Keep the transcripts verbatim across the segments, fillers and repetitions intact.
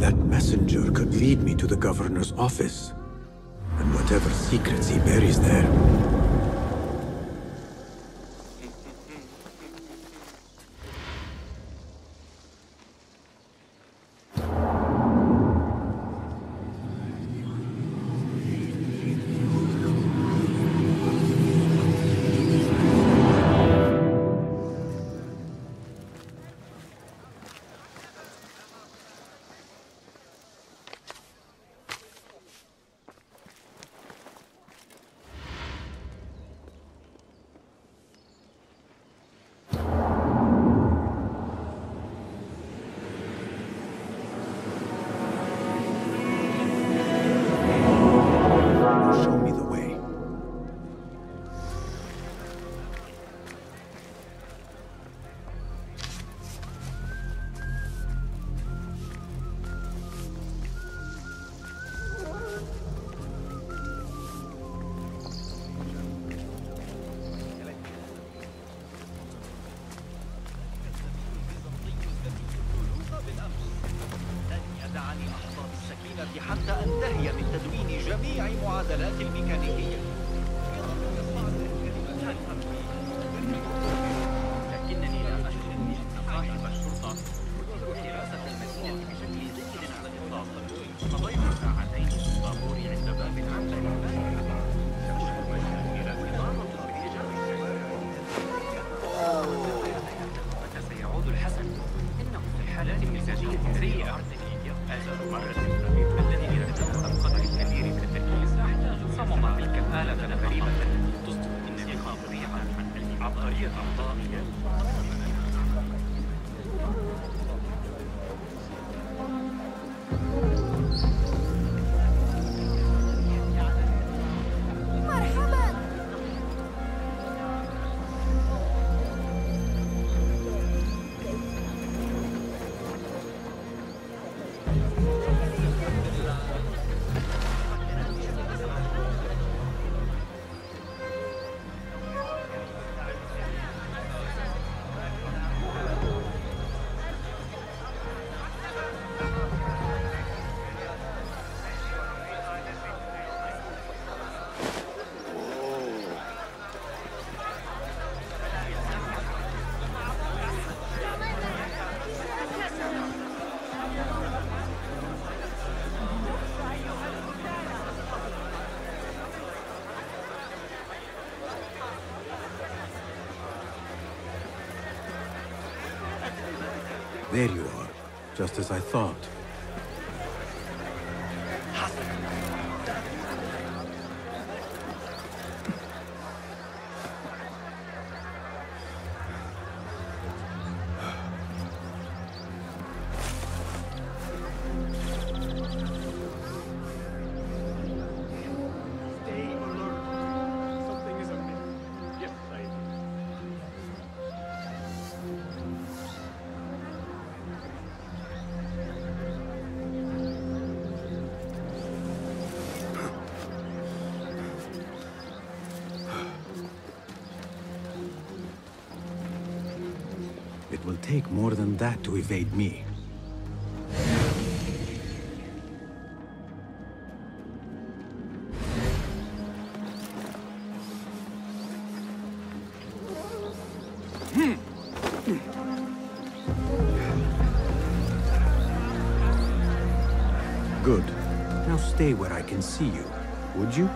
that messenger could lead me to the governor's office, and whatever secrets he buries there. حتى أنتهي من تدوين جميع معادلات الميكانيكية. لكنني لا أشعر أن صاحب الشرطة حراسة المدينة بشكل جيد على الإطلاق. قضيت ساعتين في الطابور عند باب العنبر البارحة. أشعر إلى إضافة بالإيجاب. متى سيعود الحسن؟ إنه في الحالات المزاجية سيئة. هذا مرة الذي يتدخل القدر الكبير من التركيز صمم تلك الآلة غريبة تصدق إنني خاطرية عبقرية أعضائي. There you are, just as I thought. It will take more than that to evade me. Good. Now stay where I can see you, would you?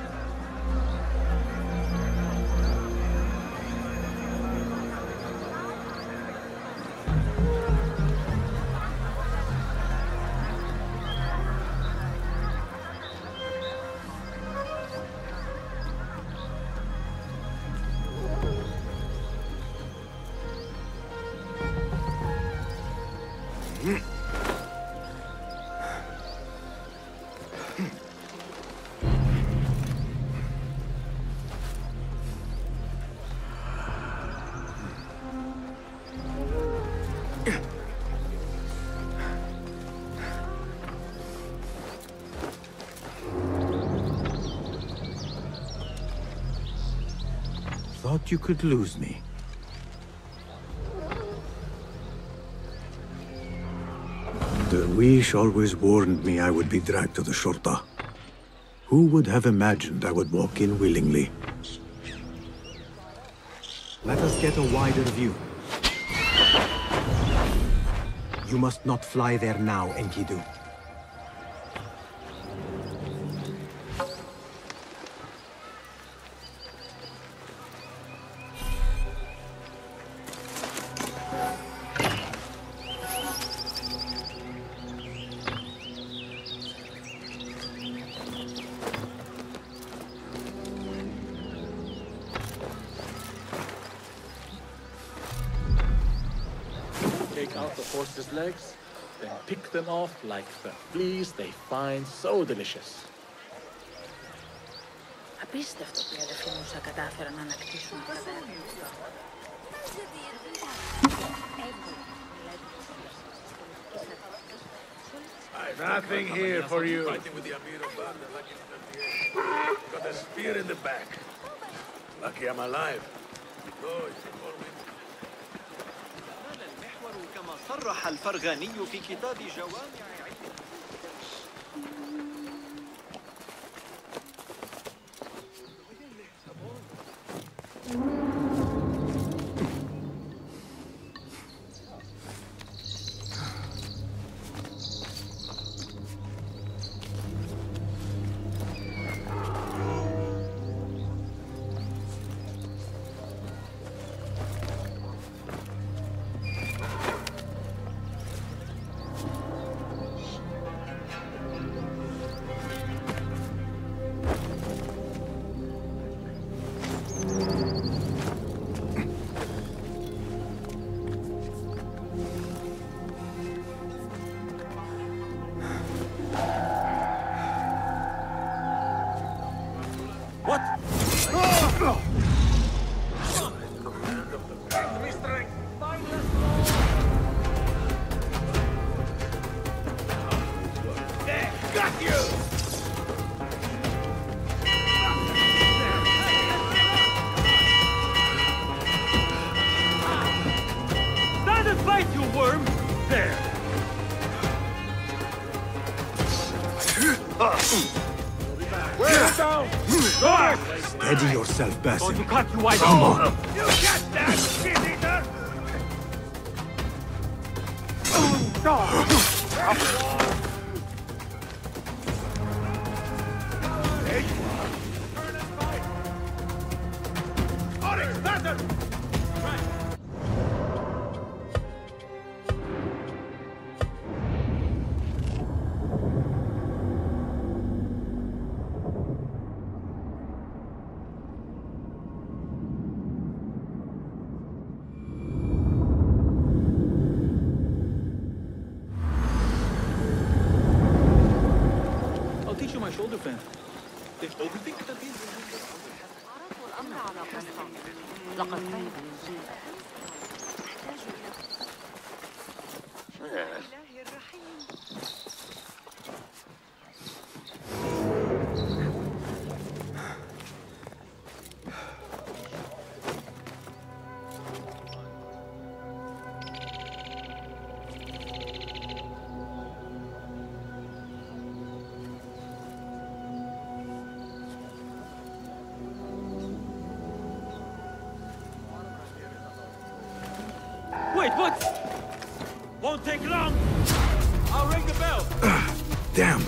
Thought you could lose me. Derwish always warned me I would be dragged to the Shorta. Who would have imagined I would walk in willingly? Let us get a wider view. You must not fly there now, Enkidu. Take out the horse's legs, then pick them off like the fleas they find so delicious. Απίστευτο που οι αδερφοί μου θα κατάφεραν να ανακτήσουν τα δέντρα. Nothing here for you. Got a spear in the back. Lucky I'm alive. المحور كما صرح الفرغاني في كتاب جوامع Steady yourself, Basim. to cut you wide Come on. You get that, shit-eater! There you are. Turn and fight. Onyx, Basim! I'll teach you my shoulder fan. Overthink it. الأمر على قصة. لقد فهم. Wait, what? Won't take long. I'll ring the bell. Damn.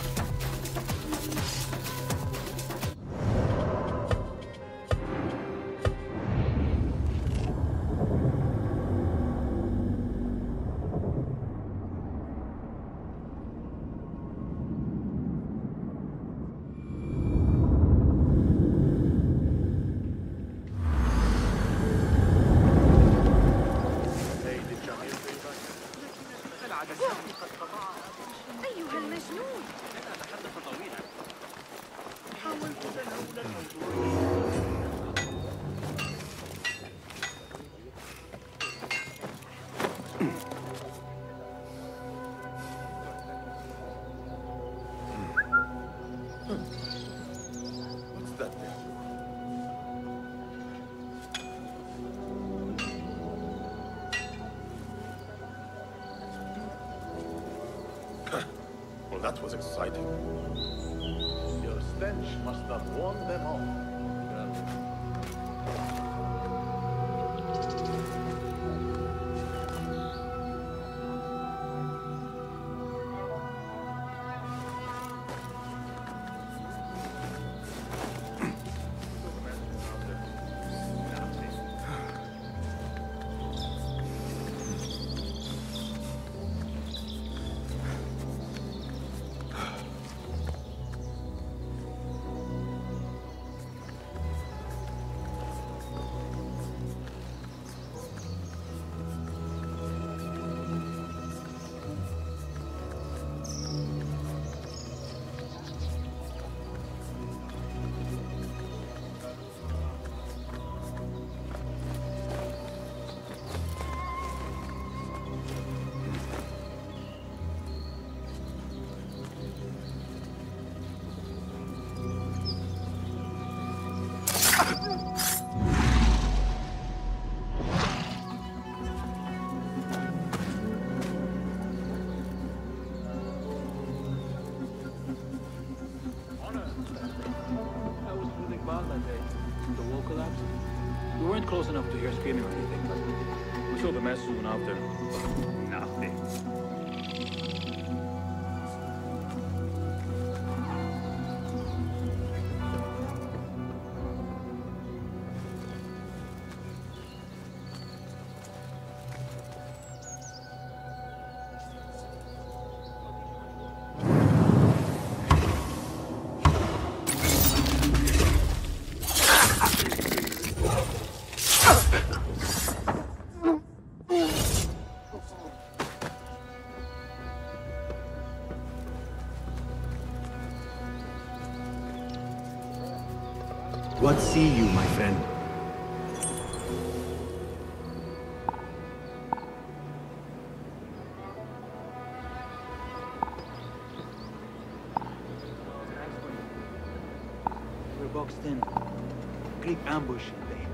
أيها المجنون. What's that thing? that was exciting. Your stench must have warned them off. We weren't close enough to hear screaming or anything, but we saw the mess soon after. Nothing. What see you, my friend? We're boxed in. Greek ambush in there.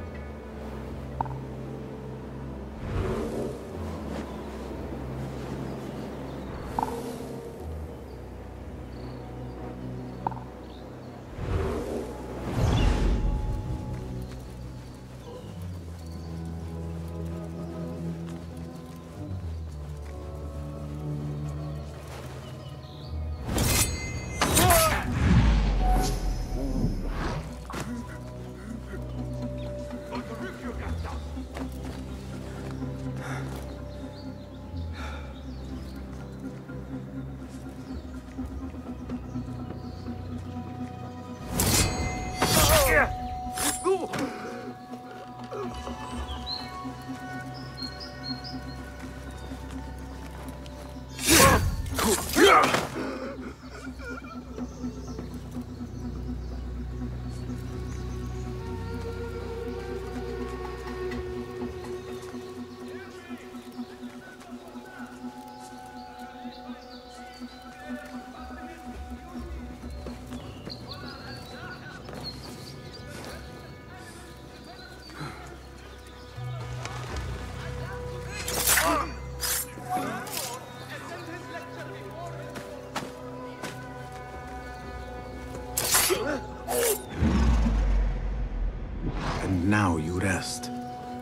And now you rest.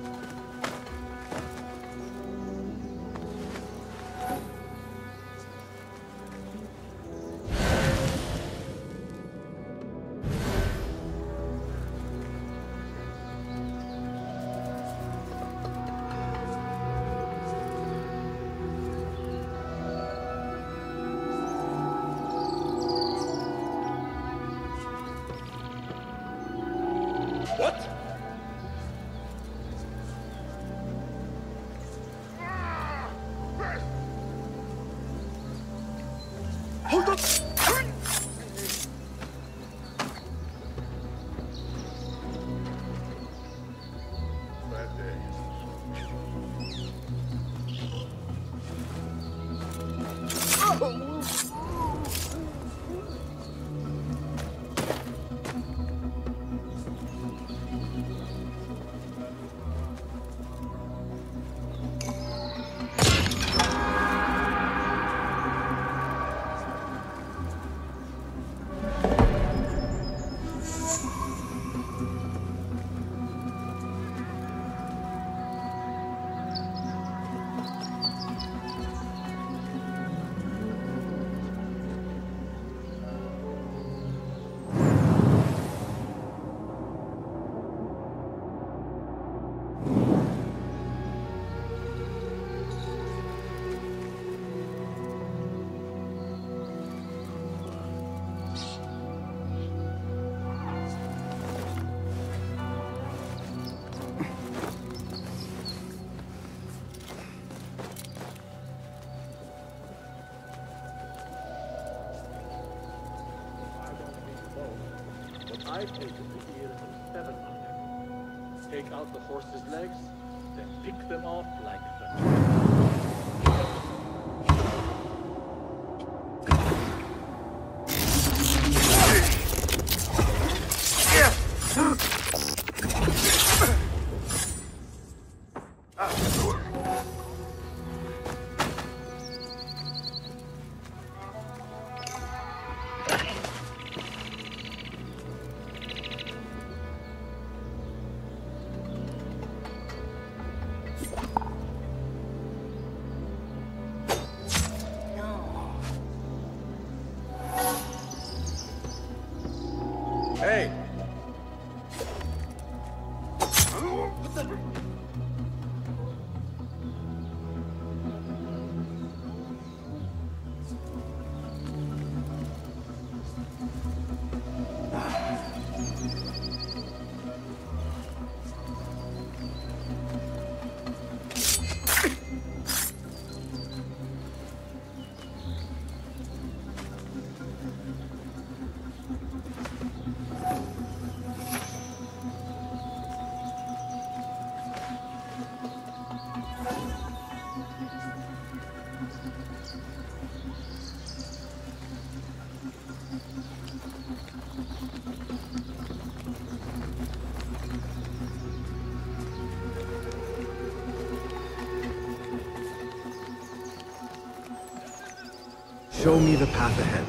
What? Hold up! Bad day. I've taken the ears of seven of them. Take out the horse's legs, then pick them off like that. Hey! What the... Show me the path ahead.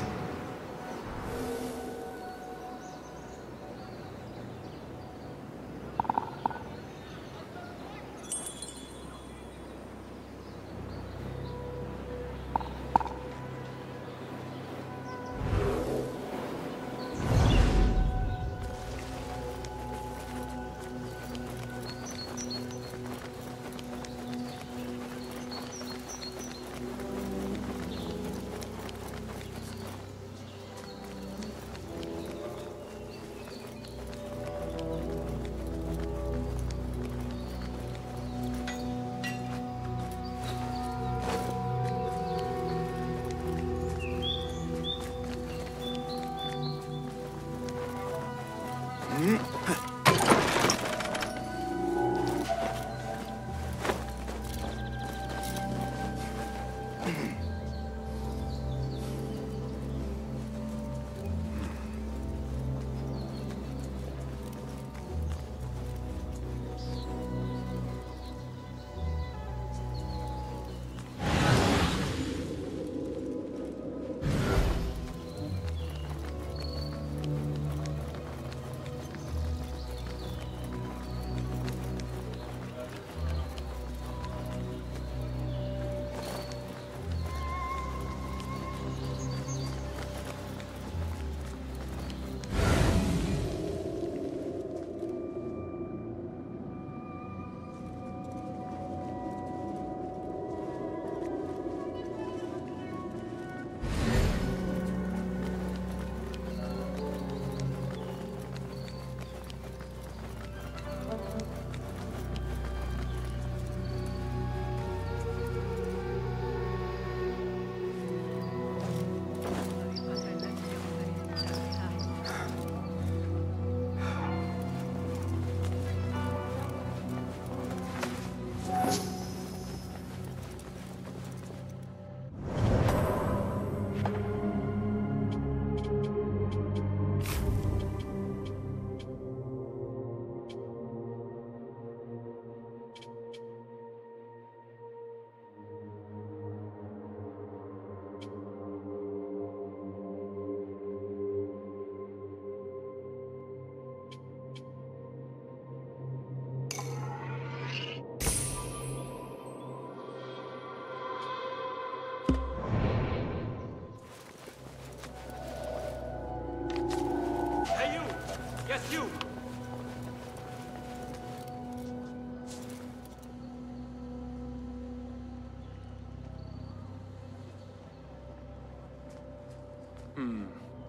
Hmm.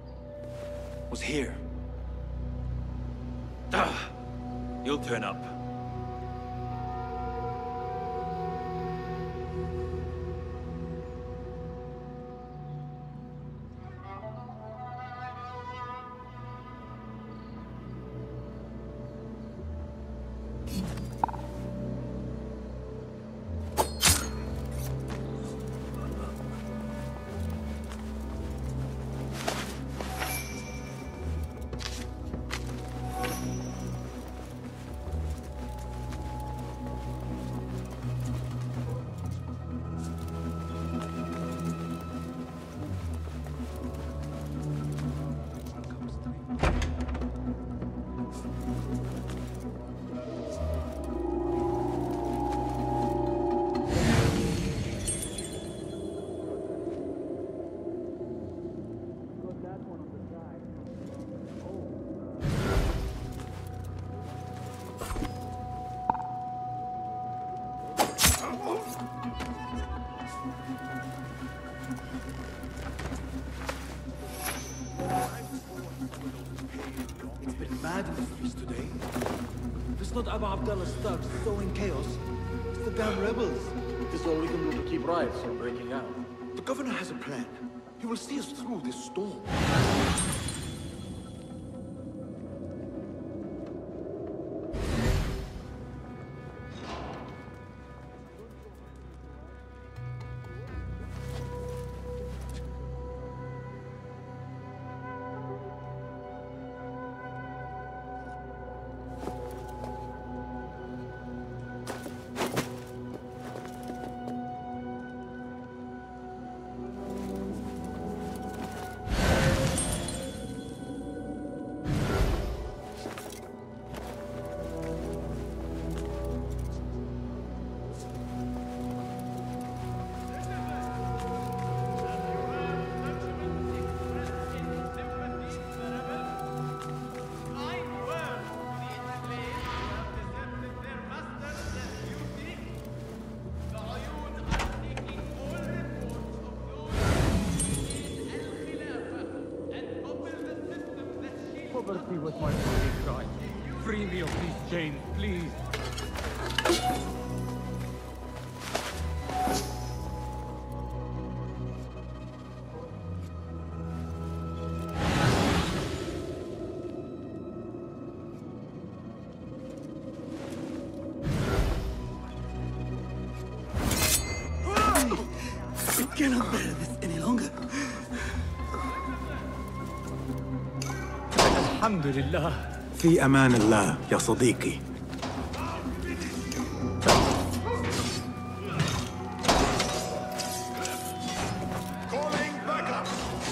Was here. Ah, you'll turn up. It's not Abu Abdallah's thugs sowing chaos. It's the damn rebels. This is all we can do to keep riots from breaking out. The governor has a plan. He will see us through this storm. Poverty was my only cry. Free me of these chains, please. We cannot bear this any longer. الحمد لله. في أمان الله يا صديقي. Calling backup!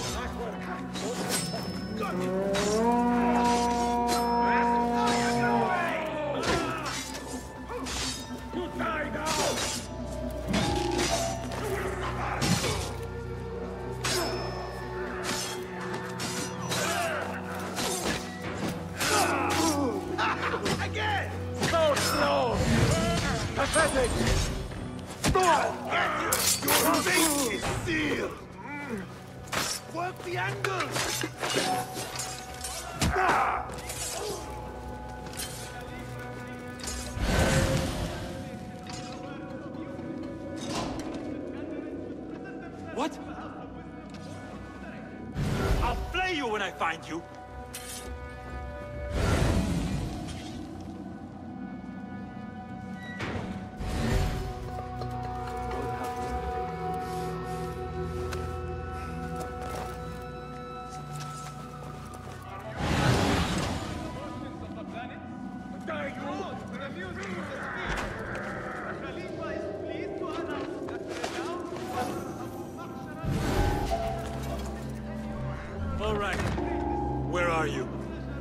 You die now! Again! So slow! Pathetic! Get you! Your fate is sealed! Work the angle! What? I'll flay you when I find you. All right. Where are you?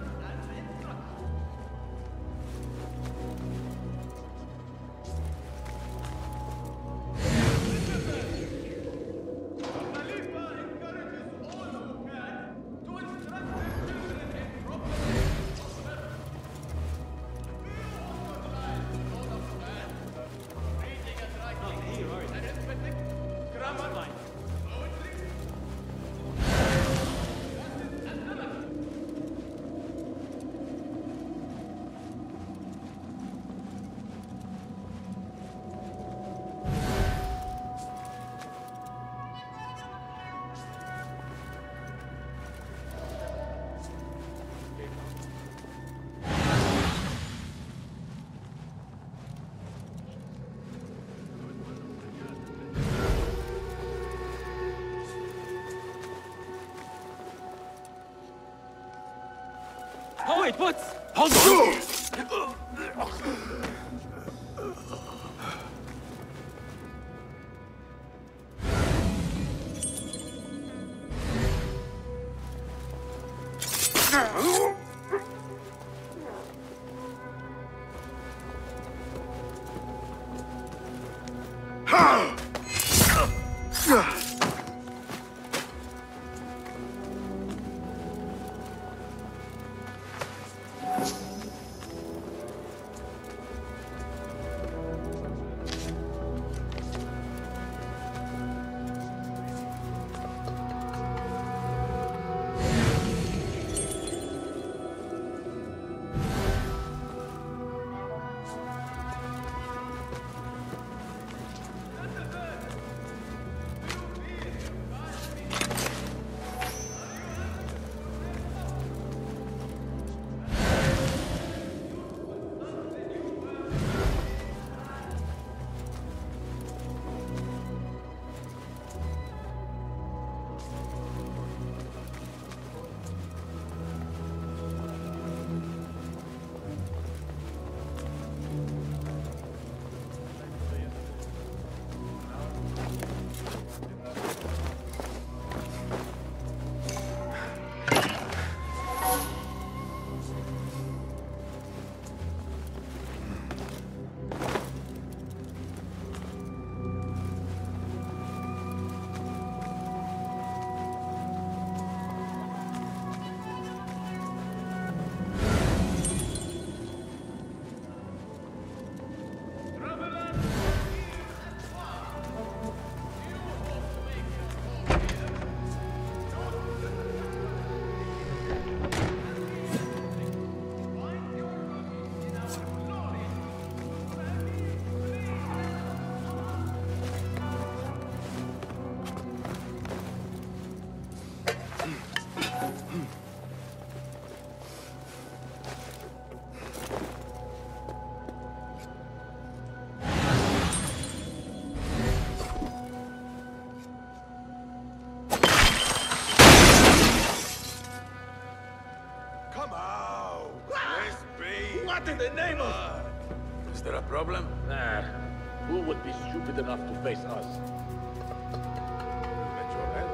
Oh wait, what? Hold on! What in the name of... Is there a problem? Nah. Who would be stupid enough to face us? Let your head.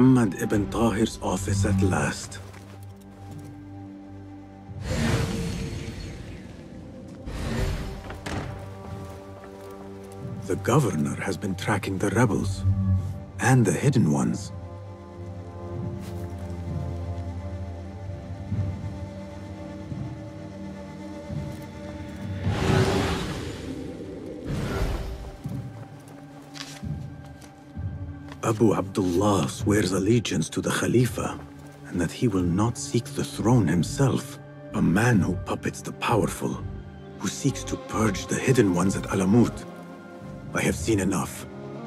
Muhammad ibn Tahir's office at last. The governor has been tracking the rebels, and the hidden ones. Abu Abdullah swears allegiance to the Khalifa, and that he will not seek the throne himself. A man who puppets the powerful, who seeks to purge the hidden ones at Alamut. I have seen enough.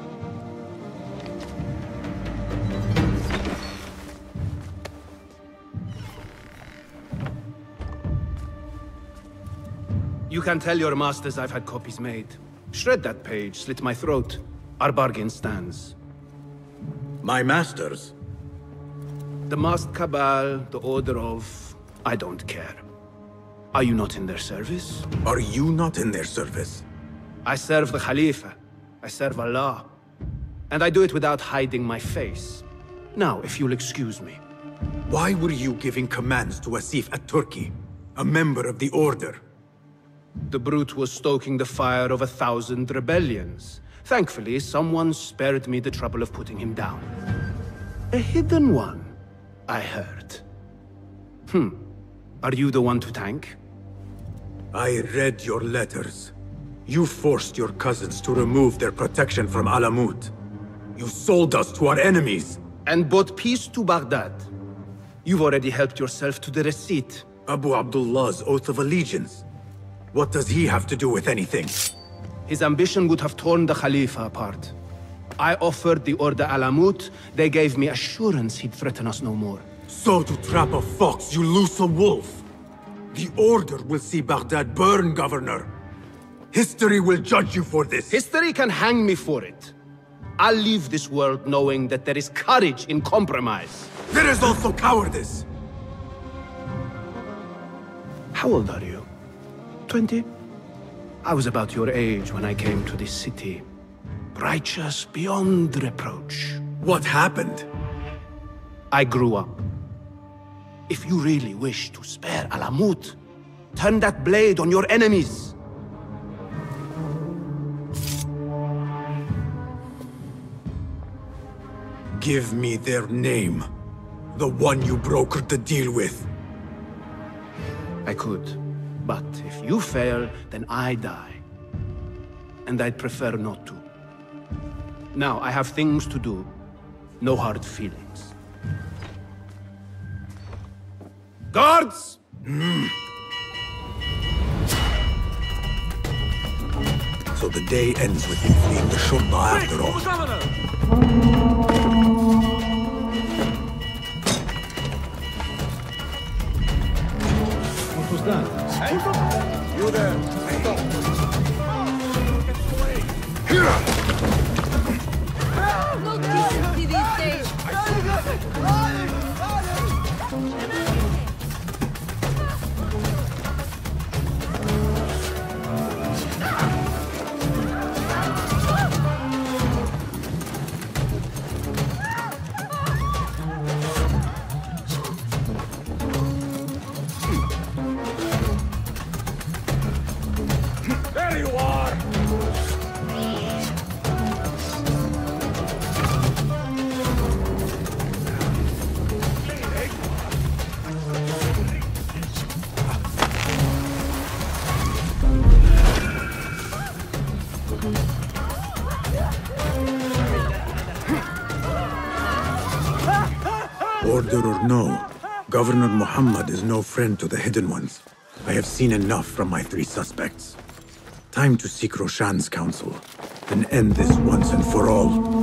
You can tell your masters I've had copies made. Shred that page, slit my throat. Our bargain stands. My masters? The masked cabal, the order of... I don't care. Are you not in their service? Are you not in their service? I serve the Khalifa. I serve Allah. And I do it without hiding my face. Now, if you'll excuse me. Why were you giving commands to Asif at Turkey, a member of the Order? The brute was stoking the fire of a thousand rebellions. Thankfully, someone spared me the trouble of putting him down. A hidden one, I heard. Hmm. Are you the one to thank? I read your letters. You forced your cousins to remove their protection from Alamut. You sold us to our enemies. And brought peace to Baghdad. You've already helped yourself to the receipt. Abu Abdullah's oath of allegiance. What does he have to do with anything? His ambition would have torn the Khalifa apart. I offered the Order Alamut. They gave me assurance he'd threaten us no more. So to trap a fox, you loose a wolf. The Order will see Baghdad burn, Governor. History will judge you for this. History can hang me for it. I'll leave this world knowing that there is courage in compromise. There is also cowardice. How old are you? Twenty? I was about your age when I came to this city. Righteous beyond reproach. What happened? I grew up. If you really wish to spare Alamut, turn that blade on your enemies. Give me their name. The one you brokered the deal with. I could. But if you fail, then I die. And I'd prefer not to. Now, I have things to do. No hard feelings. Guards! Mm. So the day ends with you fleeing the Shurta after all. What was that? Hey! You there! Stop! No decency these days! There you are! Order or no, Governor Muhammad is no friend to the Hidden Ones. I have seen enough from my three suspects. Time to seek Roshan's counsel, and end this once and for all.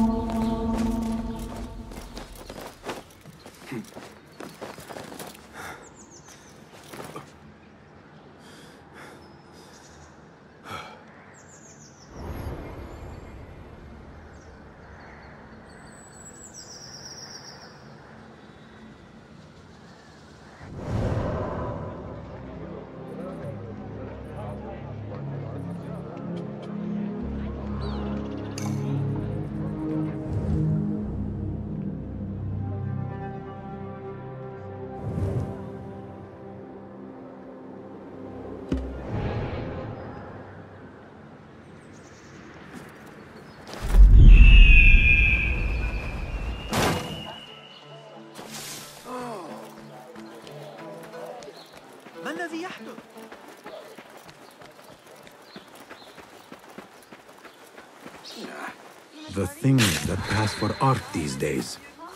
The things that pass for art these days.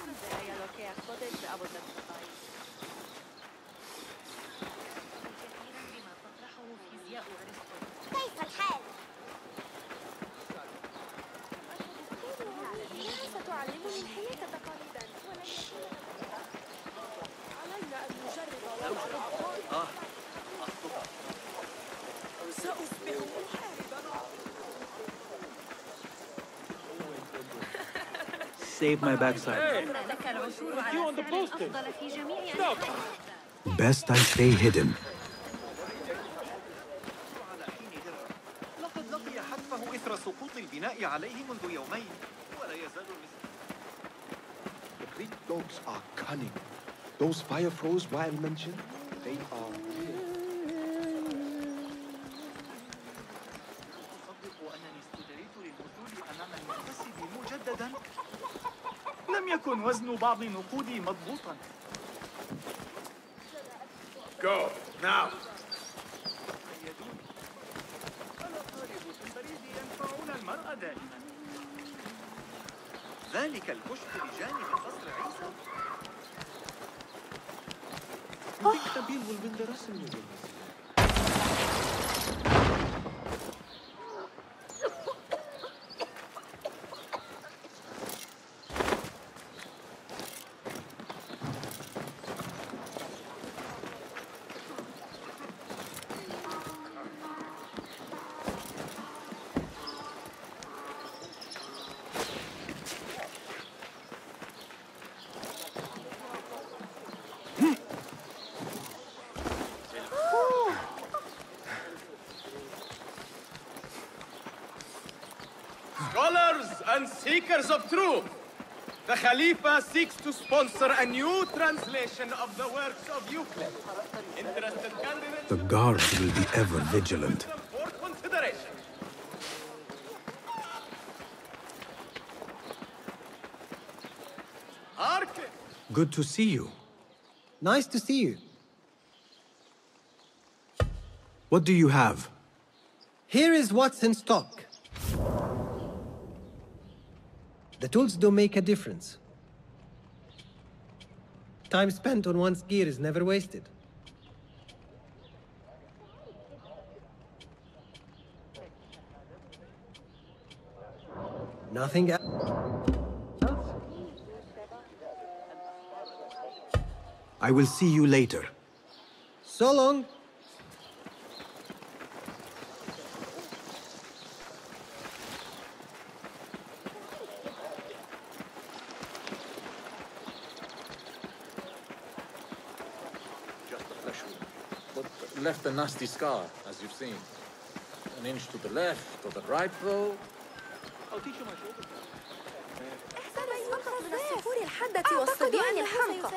Save my backside. Hey, you on the poster? Stop! Best I stay hidden. لقد لقي حتفه إثر سقوط البناء عليه منذ يومين ولا يزال The Greek dogs are cunning. Those fire throws Weil mentioned, they are real. أصدق أنني استدعيت للوصول أمام المحتسب مجددا. لم يكن وزن بعض نقودي مضبوطا. Go, now! المرأة دائما. ذلك الكشك بجانب قصر عيسى. You think Nabil will win the wrestling again? Scholars and seekers of truth, the Khalifa seeks to sponsor a new translation of the works of Euclid. Interested candidates? The guards will be ever vigilant. For consideration. Arke! Good to see you. Nice to see you. What do you have? Here is what's in stock. The tools do make a difference. Time spent on one's gear is never wasted. Nothing else? I will see you later. So long. Left a nasty scar, as you've seen. An inch to the left or the right, though. I'll teach you my shoulder. من الصخور الحادة والصبيان الحمقى.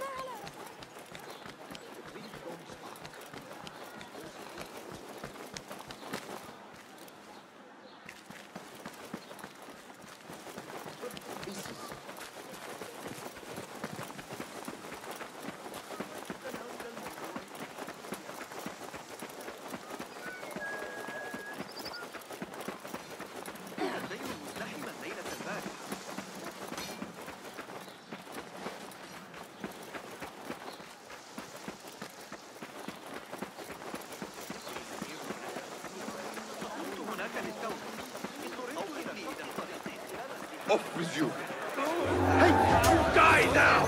Off with you! Hey, you die now!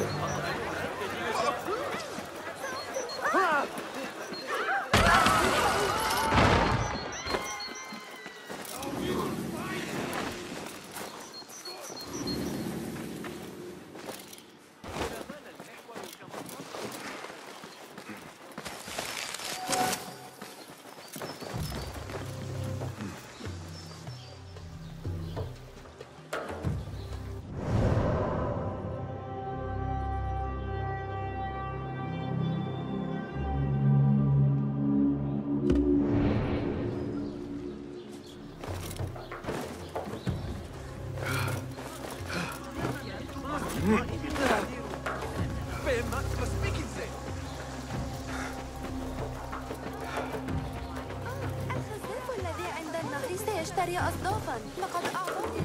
يشتري أصدافا. لقد أعطاني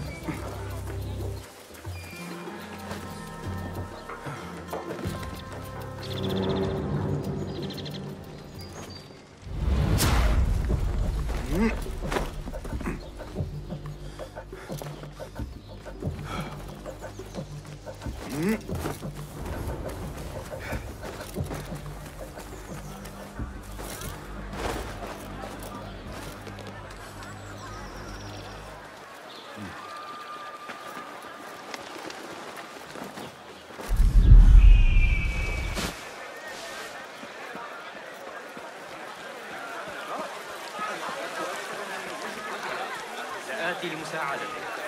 سآتي لمساعدتك.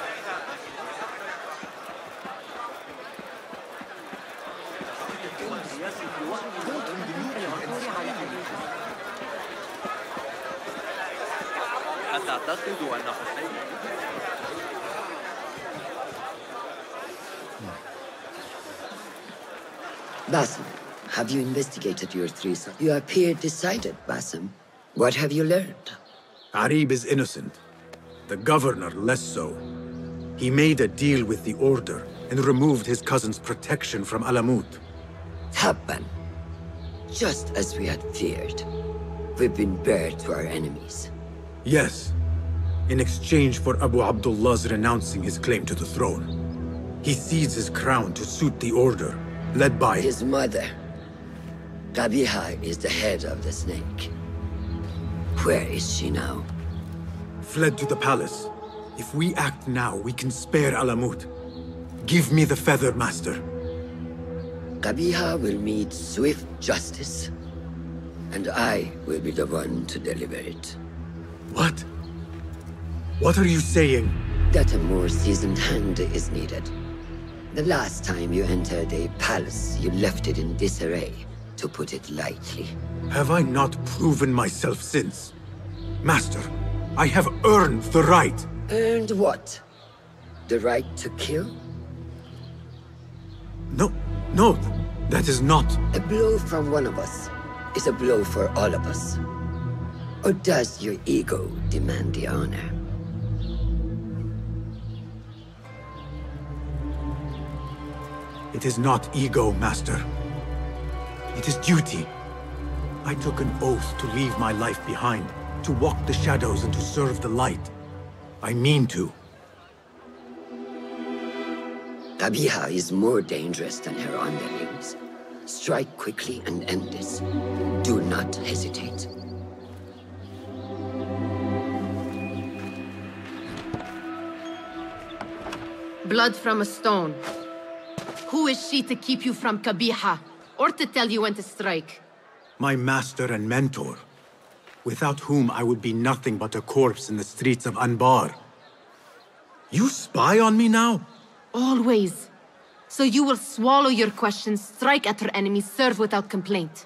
أتعتقد أن حسين Basim, have you investigated your three sons? You appear decided, Basim. What have you learned? Arib is innocent. The governor less so. He made a deal with the Order and removed his cousin's protection from Alamut. Tabban. Just as we had feared. We've been bared to our enemies. Yes. In exchange for Abu Abdullah's renouncing his claim to the throne. He cedes his crown to suit the Order, led by his mother. Qabiha is the head of the snake. Where is she now? Fled to the palace. If we act now, we can spare Alamut. Give me the feather, Master. Qabiha will meet swift justice, and I will be the one to deliver it. What? What are you saying? That a more seasoned hand is needed. The last time you entered a palace, you left it in disarray, to put it lightly. Have I not proven myself since? Master, I have earned the right. Earned what? The right to kill? No, no, that is not. A blow from one of us is a blow for all of us. Or does your ego demand the honor? It is not ego, Master. It is duty. I took an oath to leave my life behind, to walk the shadows and to serve the light. I mean to. Qabiha is more dangerous than her underlings. Strike quickly and end this. Do not hesitate. Blood from a stone. Who is she to keep you from Qabiha, or to tell you when to strike? My master and mentor, without whom I would be nothing but a corpse in the streets of Anbar. You spy on me now? Always. So you will swallow your questions, strike at her enemies, serve without complaint.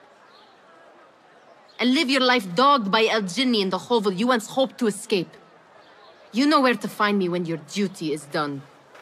And live your life dogged by El Jinni in the hovel you once hoped to escape. You know where to find me when your duty is done.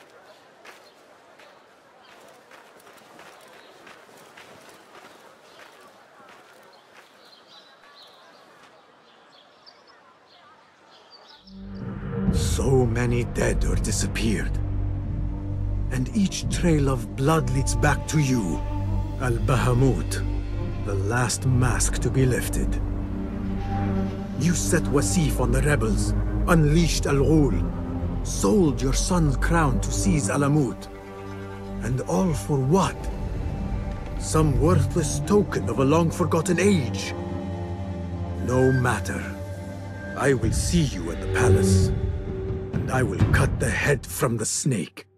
So many dead or disappeared. And each trail of blood leads back to you, Al-Bahamut, the last mask to be lifted. You set Wasif on the rebels, unleashed Al-Ghul, sold your son's crown to seize Alamut. And all for what? Some worthless token of a long-forgotten age. No matter. I will see you at the palace. And I will cut the head from the snake.